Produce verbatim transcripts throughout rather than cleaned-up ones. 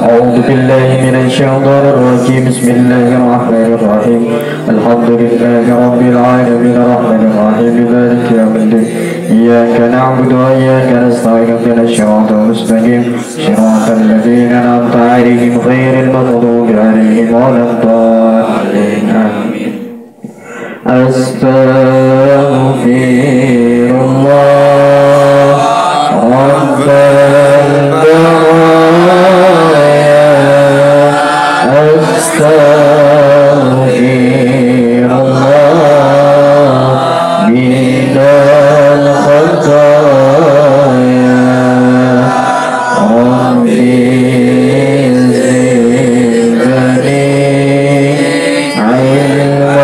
أعوذ بالله من الشيطان الرجيم بسم الله الرحمن الرحيم الحمد لله رب العالمين الرحمن الرحيم مالك يوم الدين إياك نعبد وإياك نستعين اهدنا الصراط المستقيم صراط الذين أنعمت عليهم غير المغضوب عليهم ولا الضالين آمين. أستغفر الله رب البرايا أستغفر الله من الخطايا ربي زدني علما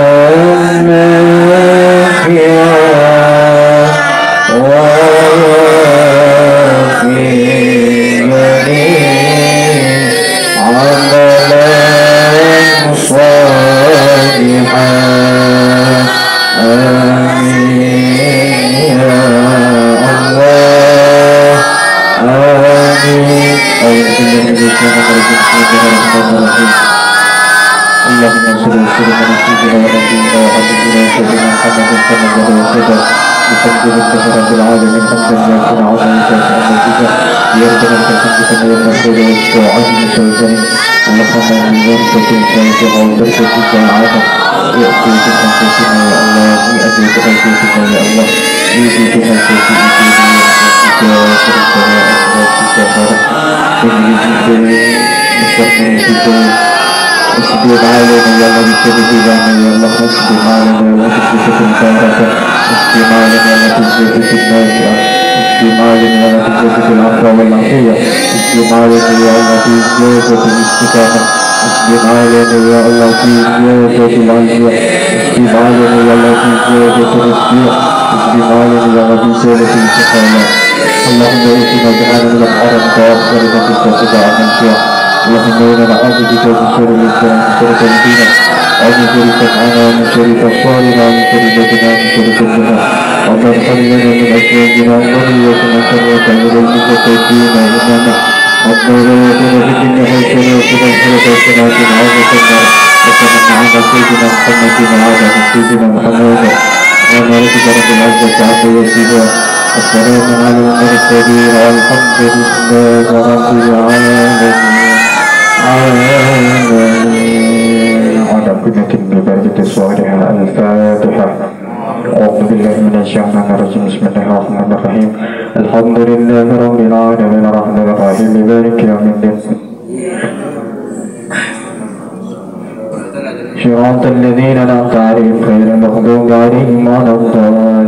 اللهم صل وسلم على سيدنا ونبينا وحبيبنا وسيدنا محمد صلى الله عليه وسلم بتقديم الكفرة العالمين حمدا يكون عظيما كافئا مجيدا يرضنا بحمدك ما يرضى وعظم سوزين اللهم من ورثة الفاتحة وبركة ساعته يأتي بخلقتنا يا الله ويأتي بخلقتنا يا الله يأتي بخلقتنا يا الله اصبر علينا يا الله بسبب ديننا يا الله اصبر علينا يا الله بسبب البركة اصبر علينا يا الله بسبب النافع اصبر علينا يا الله بسبب العفو والعافية اصبر علينا يا الله بزيادة الاستقامة اصبر علينا يا الله بزيادة العافية اصبر علينا يا الله بزيادة الرزق اصبر علينا يا الله بزيادة الاستقامة اللهم اهدنا بهذا الحرم وأخبرنا بالتوفيق عن الشيخ اللهم إنا نعوذ بك من شر الإنسان من شر تنبينا ومن شر سمعنا ومن شر أبصارنا ومن شر بدنا ومن شر كلنا اللهم ارحم لنا من أزواجنا وذريتنا قرة أعين وقنا إننا ربنا لا تزغ في الدنيا حسنة وفي الآخرة حسنة وقنا عذاب النار وصلى على سيدنا محمد وعلى سيدنا محمد سبحان ربك رب العزة عما يصفون والسلام على المرسلين والحمد لله رب العالمين. على قمة ببركة الصالحة الفاتحة. أعوذ بالله من الشيطان الرجيم بسم الله الرحمن الرحيم الحمد لله رب العالمين الرحمن الرحيم مالك يوم الدين صراط الذين أنعمت عليهم غير المغضوب عليهم ولا الضالين